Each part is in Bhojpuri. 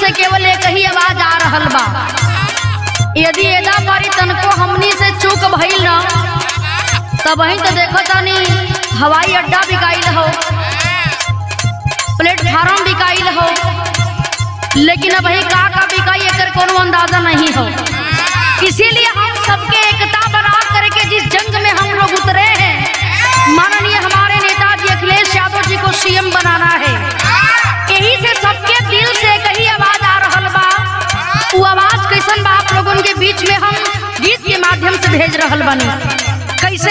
से केवल एक ही आवाज आ रहल बा, यदि एदा पारी तनको हमनी से चूक भइल ना तब वहीं तो देखो तानी हवाई अड्डा बिकाइल हो, प्लेटफार्म बिकाइल हो, लेकिन अब वही का बिकाई एकर कोनो अंदाजा नहीं हो। इसीलिए हम सबके एकता बना करके जिस जंग में हम लोग उतरे हैं, माननीय हमारे नेताजी अखिलेश यादव जी को सीएम बनाना है। यही से सबके दिल से कही आवाज आ रहल बा। वो आवाज कैसन बा आप लोगों के बीच में हम गीत के माध्यम से भेज रहल बानी। कैसे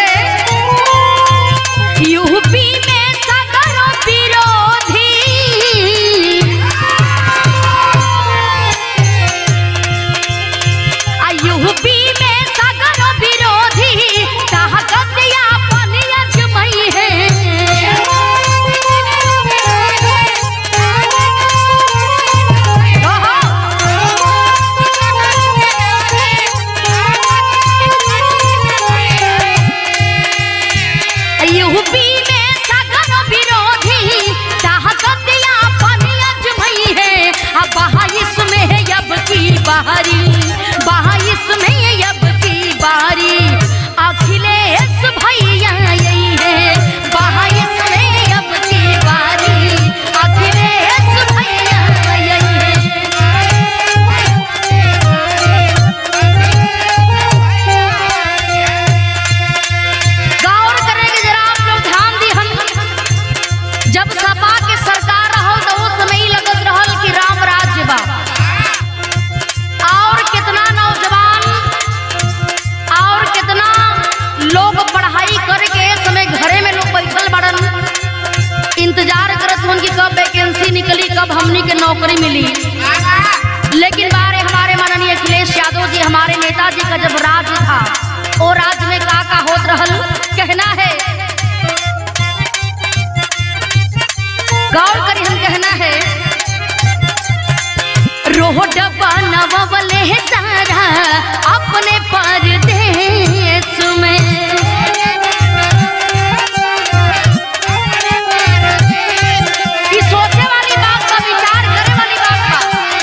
यूपी में सगरो विरोधी यूपी में सगरो विरोधी ताकत अपन अजमाई है। यूपी में सगरो विरोधी ताकत अपन अजमाई है। अब 22 में है अब की बारी, 22 में अब की बारी अखिलेश भैया यही है। 22 में अब की बारी अखिलेश भैया यही है। गौर करेंगे जरा आप लोग, ध्यान दी हम जब सपा के सरकार रहो तो उस समय ही लगत रहल कि राम राज्य बा, और कितना नौजवान और कितना लोग पढ़ाई करके समय घरे में लोग बैठल बड़न, इंतजार करत हन कि कब वैकेंसी निकली, कब हमनी के नौकरी मिली। लेकिन बारे हमारे माननीय अखिलेश यादव जी हमारे नेताजी का जब राज था, वो राज में का होत रहल कहना है, गौर करी हम कहना है। रोड बनवले है सारा अपने परदेश में, ये सोचे वाली बात का, विचार करे वाली बात का।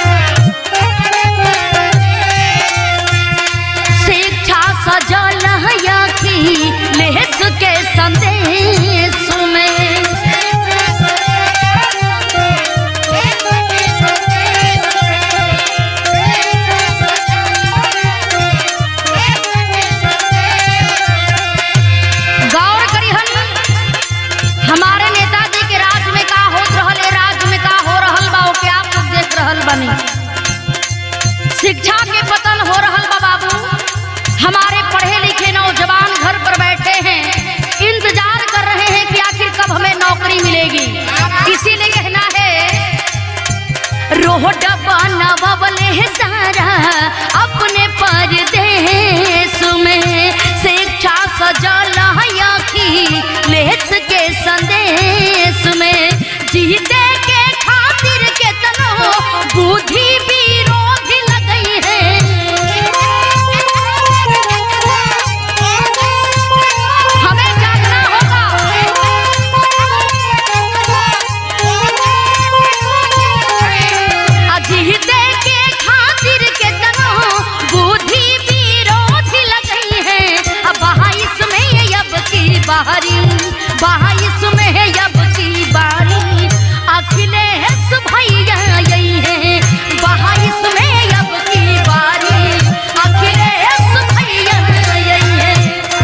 शिक्षा सजल है अखिलेश के संदेश में। हमारे नेताजी के राज में का होत रहल, राज में का हो रहल बा, ओके आप लोग देख रहल बनी। शिक्षा के पतन हो रहल बा बाबू। हमारे पढ़े लिखे नौजवान घर पर बैठे हैं, इंतजार कर रहे हैं कि आखिर कब हमें नौकरी मिलेगी। इसीलिए कहना है रोड बनवले है सारा अपने परदेश में। शिक्षा सजल है अखिलेश के संदेश में। जीते के खातिर केतनो बुद्धि विरोधी लगई है। हमें जागना होगा। जीते के खातिर केतनो बुद्धि विरोधी लगई है। अब 22 में अब की बारी, 22 में अब की बारी अखिलेश भैया यही है। 22 में अब की बारी अखिलेश भैया यही है।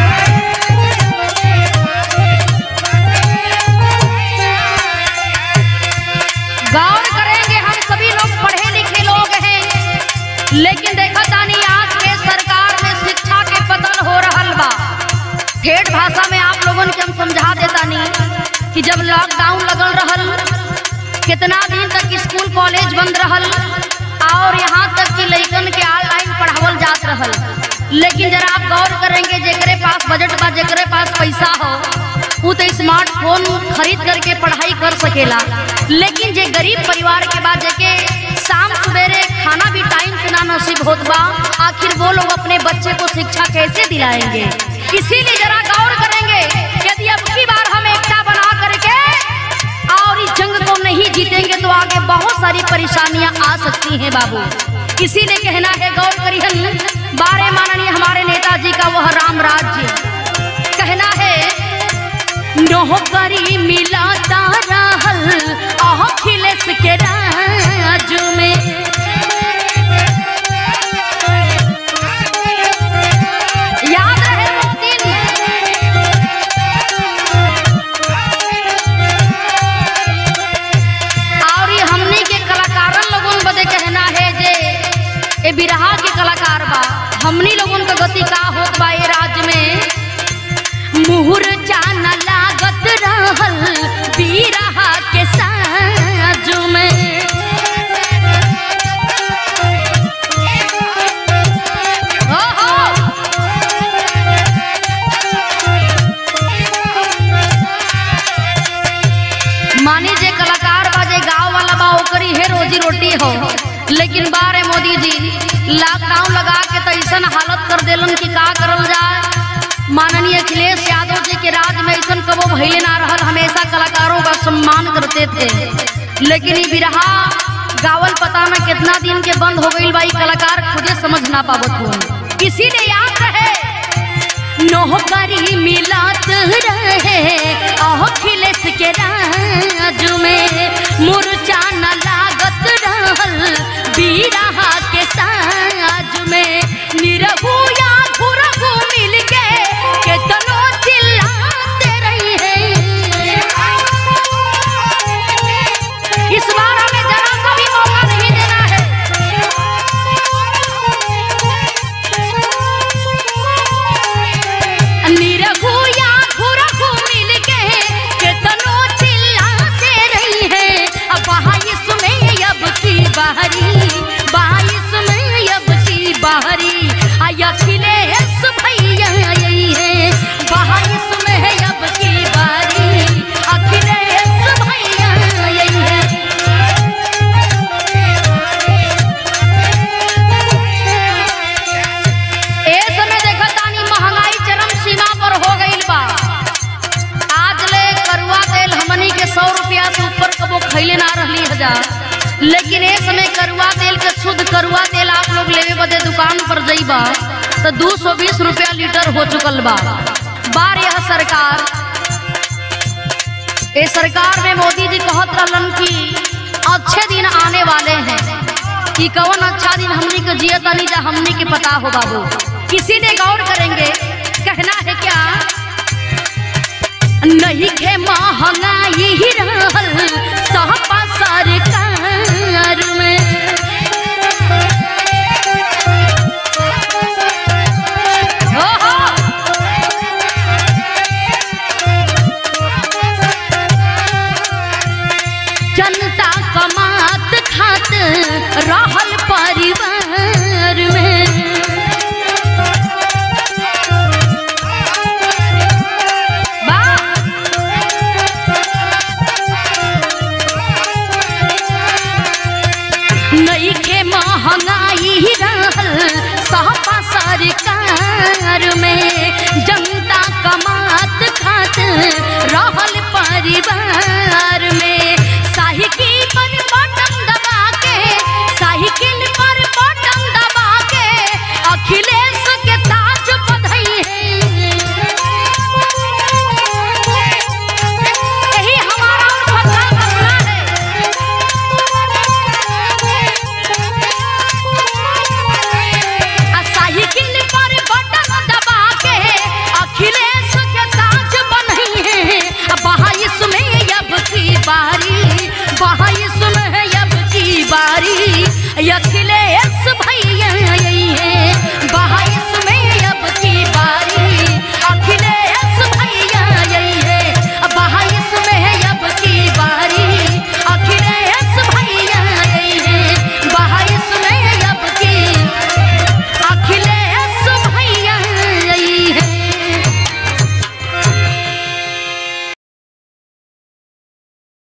गौर करेंगे हम सभी लोग पढ़े लिखे लोग हैं, लेकिन देखा तानी आज के सरकार में शिक्षा के पतन हो रहल बा। ठेठ भाषा में आप लोगों के हम समझा देता नहीं कि जब लॉकडाउन लगल रहल, कितना दिन तक स्कूल कॉलेज बंद रहल, और यहाँ तक कि लइकन के ऑनलाइन पढ़ावल जात रहल। लेकिन जरा आप गौर करेंगे, जेकरे पास बजट बा, जेकरे पास पैसा हो, वो तो स्मार्टफोन खरीद करके पढ़ाई कर सकेला। लेकिन जे गरीब परिवार के बाद जेके शाम सवेरे खाना भी टाइम से ना नसीब होत बा, आखिर वो लोग अपने बच्चे को शिक्षा कैसे दिलाएंगे। इसीलिए जरा गौर करेंगे, यदि अब की बार हम एकता बना करके और इस जंग को नहीं जीतेंगे तो आगे बहुत सारी परेशानियां आ सकती हैं बाबू। इसीलिए कहना है गौर करिहन बारे माननीय हमारे नेताजी का वह राम राज्य। कहना है नौकरी मिला रहल अखिलेश के राज में, याद रहे वो दिन। और ये हमनी के कलाकारन लोगन बदे कहना है जे ए बिरहा के कलाकार बा, हमनी लोगन का गति का होत बा ए राज में। मुहर जान लागत रहल बिरहा के साज में, मानी जे कलाकार बा जे गाँव वाला बा ओकरी है रोजी रोटी हो। लेकिन बारे मोदी जी लॉकडाउन लगा के तो ऐसा हालत कर देलन कि का करल जाए। माननीय अखिलेश यादव जी के राज में ऐसा कबो भइले ना रहल, हमेशा कलाकारों का सम्मान करते थे। लेकिन ये बिरहा गावल पता ना कितना दिन के बंद हो गई भाई, कलाकार खुदे समझ ना पावत हो। इसीलिए याद रहे नौकरी मिलात रहे अखिलेश के राज में, मुरचा न लागत रहल बिरहा के साज में। निरहु या घुरहु मिल के केतनो चिल्लाते रही है। इस बार हमें जरा सा भी मौका नहीं देना है। निरहु या घुरहु मिल के केतनो चिल्लाते रही है। अब 22 में अब की बाहरी, 22 में अब की बाहरी अखिलेश भैया यही है। 22 में अब की बारी अखिलेश भैया यही है। ए समय देखा तानी महंगाई चरम सीमा पर हो गई बा। आज ले करुआ तेल हमनी के 100 रुपया से ऊपर कबो खैले ना रही हजार। लेकिन ए समय करुआ तेल के शुद्ध करुआ तेल आप लोग लेवे बदे दुकान पर जाइबा तो 220 रुपया लीटर हो चुकल बा। बार यह सरकार, ए सरकार में मोदी जी कहत रहलन कि अच्छे दिन आने वाले हैं। कि कौन अच्छा दिन हमनी को जियत नहीं जा हमनी के पता हो बाबू। किसी ने गौर करेंगे, कहना है क्या नहीं